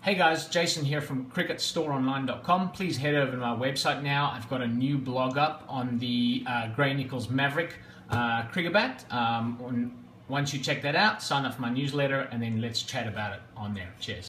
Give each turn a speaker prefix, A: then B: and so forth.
A: Hey guys, Jason here from cricketstoreonline.com. Please head over to my website now. I've got a new blog up on the Gray Nichols Maverick cricket bat. Once you check that out, sign up for my newsletter and then let's chat about it on there. Cheers.